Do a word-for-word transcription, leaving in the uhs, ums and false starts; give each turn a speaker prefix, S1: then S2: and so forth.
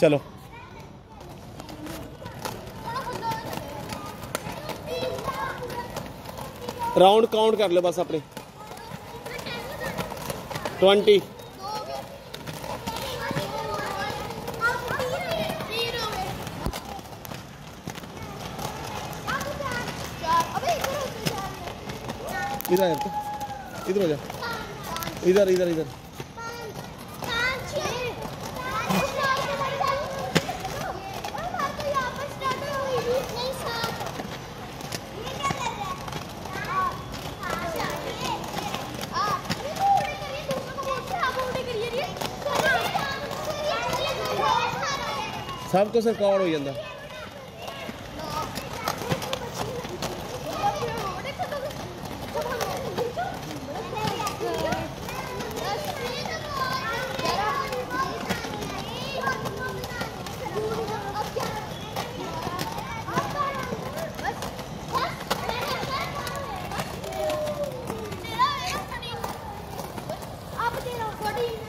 S1: चलो round count कर लो बस अपने। ट्वेंटी इधर इधर हो जा, इधर इधर इधर सब कुछ रिकॉर्ड हो जाता।
S2: आप